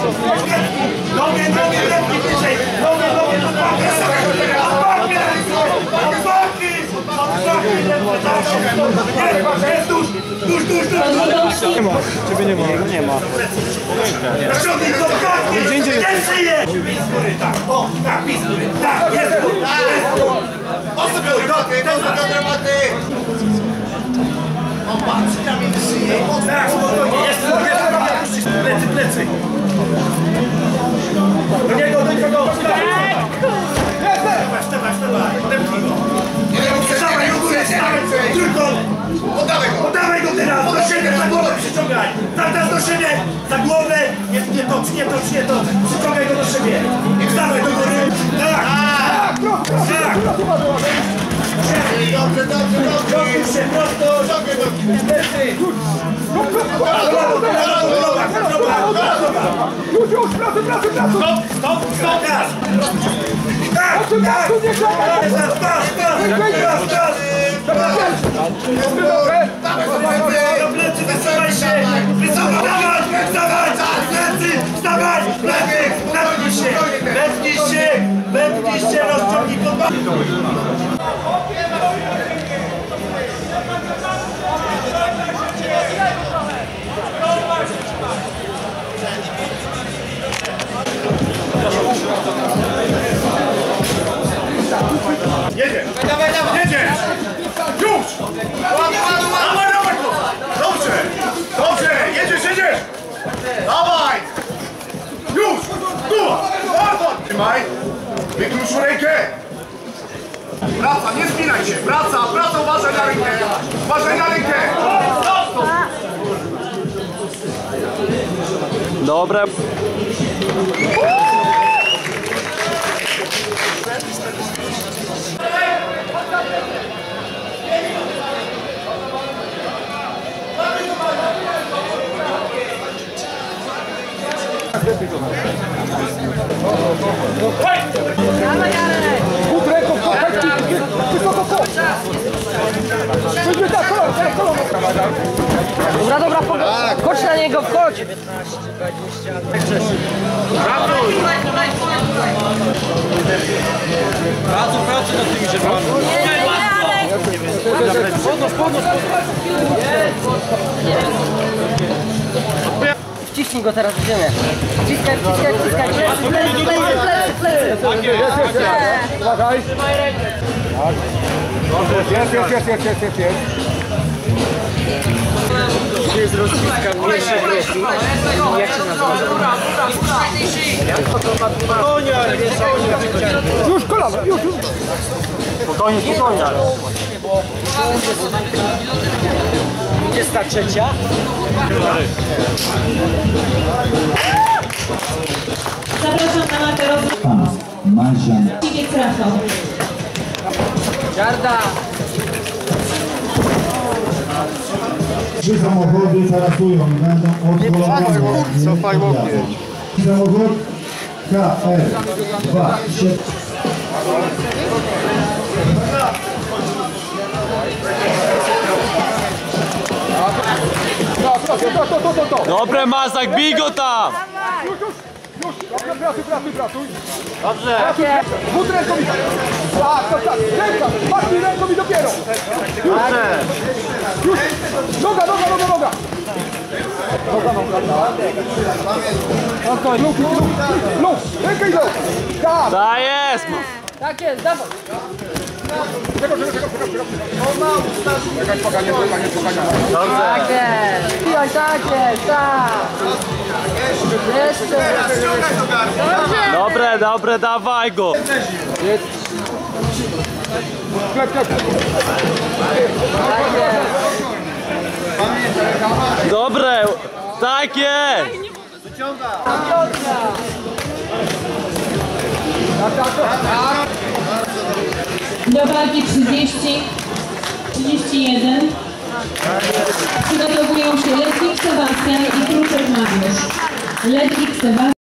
Nogę, lepiej wyżej! Nogę, jest dusz! Nie ma, ciebie nie ma. Nie ma. Ciągnij do klatki! Jeszcze je! Tak, o, tak, pistury, tak, jest tu! Odsypiuj, dramaty! O, patrz, kamień szyję! Tak, spokojnie, jest plecy! Do niego! Wstawaj! Odepnij go! Wstawaj do góry, tylko! Podawaj go teraz! Do siebie, za głowę przyciągaj! Teraz do siebie! Za głowę! Nie tocz! Przyciągaj go do siebie! Wstawaj do góry! Tak! Dobrze! Się prosto! Plecy! Już, pracy! Stop! Tak! Do plecy, wysuwaj się! Wstawaj! Wepnij się, rozciągnij pod... Jedzie! Już! Dawaj go! Dobrze! Jedziesz! Dawaj! Już! Tu! Trzymaj! Wyklucz rękę! Praca, nie spinaj się! Praca! Uważaj na rękę! Dobre. Dobra, chodź na niego, wchodź! Pracuj nad tymi rzeczami. Podnoś! Wciśnij go teraz w ziemię. Wciskaj. Plecy. Uważaj. Jest. Gdzie jest rozpiska mniejszej wioski? Jak się nazywa? Już kolana, już. Spokojnie. 23. Zapraszam na matę Mansian. Kibiec Rafał. Garda! Trzy samochody tarasują i będą odholowane. Samochód KR 2. Dobre, Mazak, bij go tam! Pracuj. Dobrze. Wód ręką mi. Tak. Ręka. Pachnij ręką mi dopiero. Już. Noga. Luz. Rękę i luz. Tak. Dajesz! Tak jest, dawaj! Czego. Spokojnie. Dobrze. Tak jest! Pijaj, tak jest, tak! Jeszcze! Dobre, dawaj go! Dobre, tak jest! Do walki 30, 31. Przygotowują się Ledwik Sebastian i Kruczek Mariusz. Ledwik Sebastian.